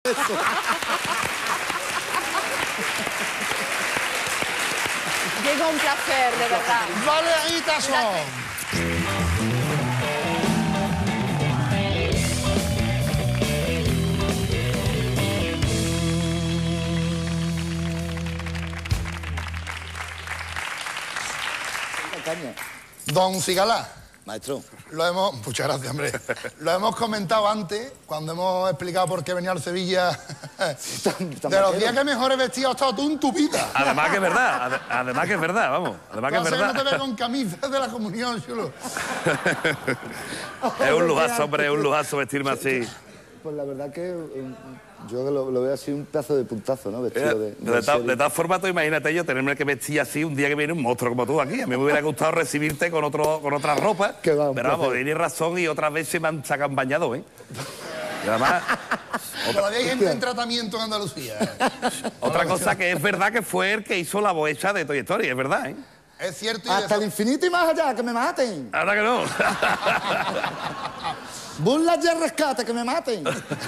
eso. Diego, un placer, de verdad. Valeritas son. Don Cigala, Maestro. muchas gracias, hombre. Lo hemos comentado antes, cuando hemos explicado por qué venía al Sevilla. De los días que mejores vestidos has estado tú en tu vida. Además que es verdad, además que es verdad, vamos. Además que es Entonces verdad. no te veo con camisas de la comunión, chulo. Es un lujazo, hombre, es un lujazo vestirme así. Pues la verdad que yo lo veo así un pedazo de puntazo, ¿no? Vestido De tal forma, tú imagínate yo tenerme que vestir así un día que viene un monstruo como tú aquí. A mí me hubiera gustado recibirte con otra ropa. Pero vamos, tienes razón y otras veces me han sacado bañado, ¿eh? Y además... Todavía hay gente en tratamiento en Andalucía. Otra cosa que es verdad que fue el que hizo la bohecha de Toy Story, es verdad, ¿eh? Es cierto y hasta el infinito y más allá, que me maten. Ahora que no. Burlas de rescate, que me maten.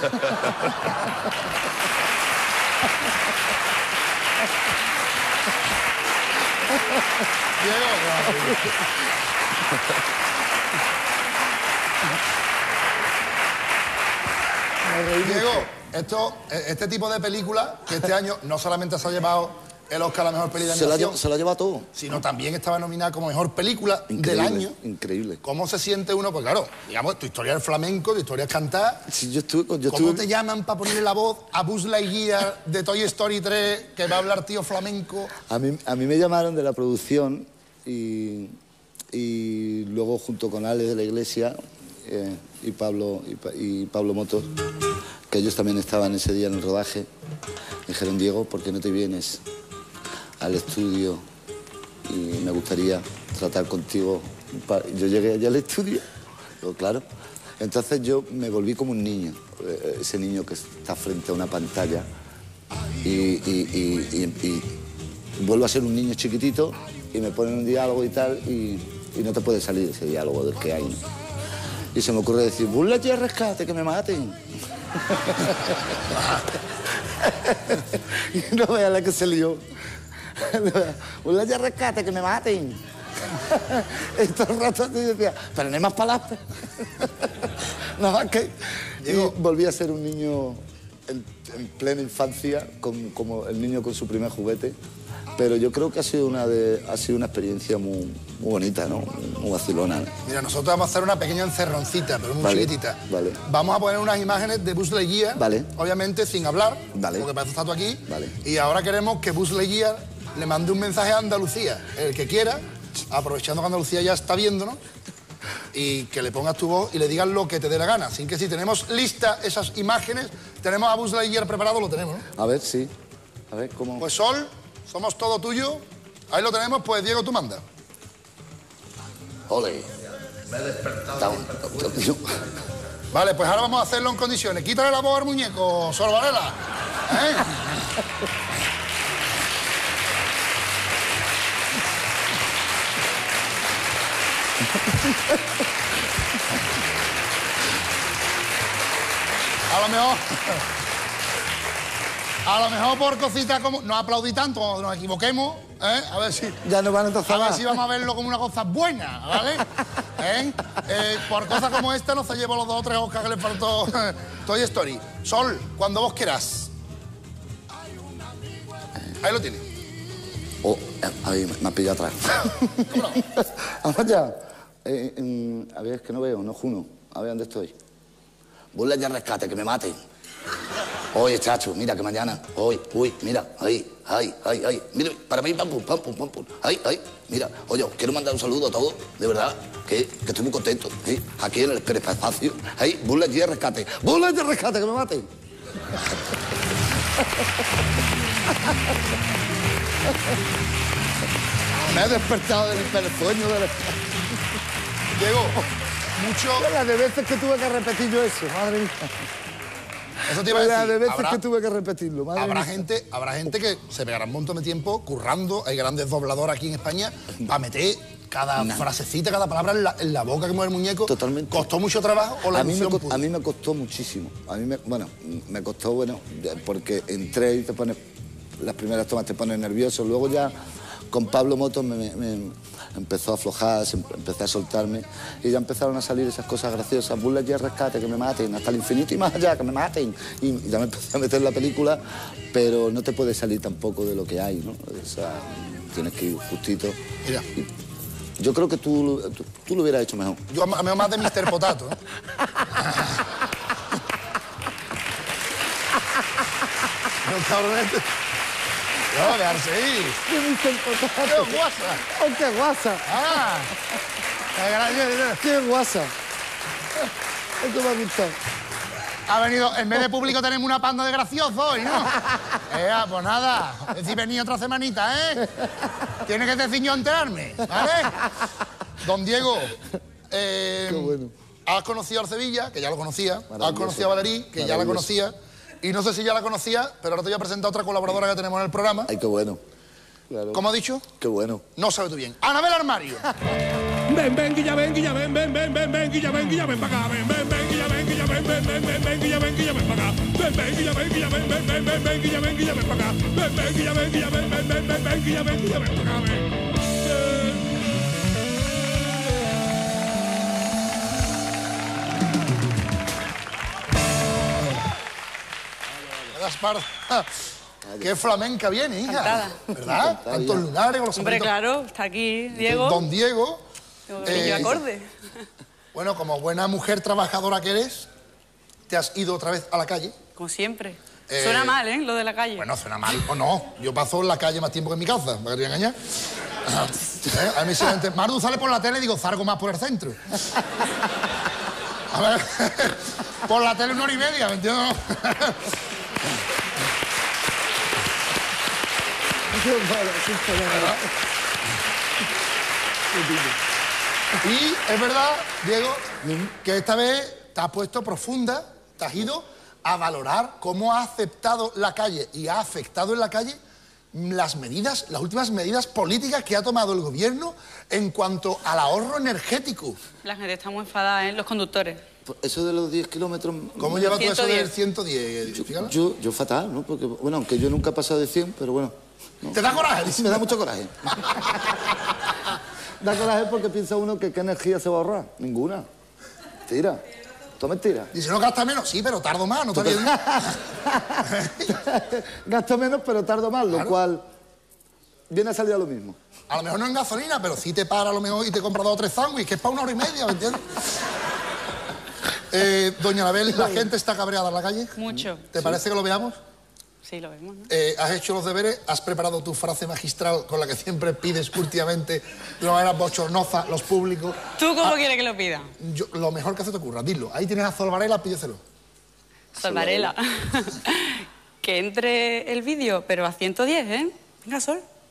Diego, este tipo de película, que este año no solamente se ha llevado el Oscar a la mejor peli de animación, se lo ha llevado todo. Sino también estaba nominada como mejor película del año. Increíble. ¿Cómo se siente uno? Pues claro, digamos, tu historia es flamenco, tu historia es cantar. Sí, ¿Cómo te llaman para ponerle la voz a Buzz Lightyear de Toy Story 3, que va a hablar tío flamenco? A mí me llamaron de la producción y luego junto con Alex de la Iglesia y Pablo Motos, que ellos también estaban ese día en el rodaje, me dijeron: Diego, ¿por qué no te vienes al estudio? Y me gustaría tratar contigo. Yo llegué allá al estudio, digo, claro. Entonces yo me volví como un niño, ese niño que está frente a una pantalla y vuelvo a ser un niño chiquitito y me ponen un diálogo y tal y no te puede salir ese diálogo del que hay, ¿no? Y se me ocurre decir: burla y rescate, que me maten. Y no veas la que se lió. Burla y rescate, que me maten. Y todo el rato yo decía: pero no hay más palabras. Nada más que... Y volví a ser un niño en plena infancia, como el niño con su primer juguete. Pero yo creo que ha sido una experiencia muy bonita, ¿no? Muy vacilona, ¿no? Mira, nosotros vamos a hacer una pequeña encerroncita, pero muy chiquitita. Vale. Vamos a poner unas imágenes de Buzz Lightyear, obviamente sin hablar, porque para eso estás tú aquí. Y ahora queremos que Buzz Lightyear le mande un mensaje a Andalucía, el que quiera, aprovechando que Andalucía ya está viéndonos, y que le pongas tu voz y le digas lo que te dé la gana. Así que si tenemos lista esas imágenes, tenemos a Buzz Lightyear preparado, lo tenemos, ¿no? A ver, sí. A ver, ¿cómo? Pues Sol, somos todo tuyo. Ahí lo tenemos, pues Diego, tú manda. Ole. Me he despertado. Vale, pues ahora vamos a hacerlo en condiciones. Quítale la voz al muñeco, Sol Varela. ¿Eh? A lo mejor por cositas como... No aplaudí tanto cuando nos equivoquemos, ¿eh? A ver si... Ya nos van a empezar a ver si vamos a verlo como una cosa buena, ¿vale? Por cosas como esta no se llevó los 2 o 3 Oscars que le faltó Toy Story. Sol, cuando vos quieras. Ahí lo tienes. Oh, ahí me ha pillado atrás. ¿Cómo no? Vamos ya. A ver, es que no veo, no juno. A ver dónde estoy. Burla ya rescate, que me maten. Oye, chacho, mira que mañana. Uy, mira, ahí. Mira, para mí, pam, pum. Ahí, mira. Oye, os quiero mandar un saludo a todos, de verdad, que estoy muy contento. Aquí en el espacio. Ahí, burla ya rescate. Burla ya rescate, que me maten. Me he despertado del sueño del... Diego, mucho... La de veces que tuve que repetir yo eso, madre mía. Eso te iba a decir. De veces que tuve que repetirlo. Habrá gente que se pegará un montón de tiempo currando. Hay grandes dobladores aquí en España para meter cada frasecita, cada palabra en la boca que mueve el muñeco. Totalmente. ¿Costó mucho trabajo o la emoción a mí me costó muchísimo. Me costó, porque entré y te pone... Las primeras tomas te ponen nervioso. Luego ya con Pablo Motos me empezó a aflojar, empecé a soltarme y ya empezaron a salir esas cosas graciosas. Buzz Lightyear rescate, que me maten, hasta el infinito y más allá, que me maten. Y ya me empecé a meter en la película, pero no te puedes salir tampoco de lo que hay, ¿no? O sea, tienes que ir justito. Mira. Yo creo que tú lo hubieras hecho mejor. Yo me veo más de Mr. Potato, ¿eh? No, cabronete. No, dejarse ahí. ¿Qué Mr. Potato? ¡Qué guasa! ¡Oh, qué guasa! ¡Ah! ¡Qué guasa! Esto me ha gustado. Ha venido, en vez de público tenemos una panda de graciosos hoy, ¿no? Pues nada, decir venir otra semanita, ¿eh? Tiene que decir yo enterarme, ¿vale? Don Diego, Qué bueno. has conocido a Sevilla, que ya lo conocía, has conocido a Valerí, que ya la conocía, y no sé si ya la conocía, pero ahora te voy a presentar a otra colaboradora que tenemos en el programa. Ay, qué bueno. Claro. ¿Cómo ha dicho? Qué bueno. No sabe tú bien. ¡Anabel Armario! Ven, ven, guilla, ven, guilla, ven, ven, ven, ven, ven, guilla, ven, guilla, ven para acá, ven, ven, ven, guilla, ven, guilla, ven, ven, ven, ven, ven, guilla, ven, guilla, ven para acá, ven, ven, guilla, ven, guilla, ven, ven, ven, ven, ven, guilla, ven, guilla, ven para acá, ven, ven, guilla, ven, guilla, ven, ven, ven, ven, ven, guilla, ven, guilla, ven para acá, ven. Gaspar, qué flamenca viene, hija. Cantada. ¿Verdad? Tantos lunares con los Hombre, sombreritos. claro, está aquí Diego. Don Diego. Yo acorde. Bueno, como buena mujer trabajadora que eres, te has ido otra vez a la calle. Como siempre. Suena mal, ¿eh? Lo de la calle. Bueno, suena mal o no. Yo paso en la calle más tiempo que en mi casa, me quería engañar. A mí simplemente... Mardu sale por la tele y digo, zargo más por el centro. A ver, por la tele 1 hora y media, ¿me entiendes? Y es verdad, Diego, que esta vez te has puesto profunda, te has ido a valorar cómo ha aceptado la calle y ha afectado en la calle las últimas medidas políticas que ha tomado el gobierno en cuanto al ahorro energético. La gente está muy enfadada, ¿eh? Los conductores. Eso de los 10 kilómetros... ¿Cómo llevas tú eso 110. del 110? Fíjala. Yo fatal, ¿no? Porque, bueno, aunque yo nunca he pasado de 100, pero bueno... ¿no? ¿Te da coraje? Me da mucho coraje. Da coraje porque piensa uno que qué energía se va a ahorrar. Ninguna. Tira. Todo mentira. Dice, no gasta menos, sí, pero tardo más, no está bien. Gasto menos, pero tardo más, Claro. lo cual viene a salir a lo mismo. A lo mejor no en gasolina, pero sí te para a lo mejor y te compra 2 o 3 sándwiches, que es para 1 hora y media, ¿me entiendes? Doña Anabel, ¿la gente está cabreada en la calle? Mucho. ¿Te parece que lo veamos? Sí, lo vemos, ¿no? ¿Has hecho los deberes? ¿Has preparado tu frase magistral con la que siempre pides últimamente de una manera bochornosa los públicos? ¿Tú cómo quieres que lo pida? Lo mejor que se te ocurra, dilo. Ahí tienes a Sol Varela, pídeselo. Sol Varela. Que entre el vídeo, pero a 110, ¿eh? Venga, Sol.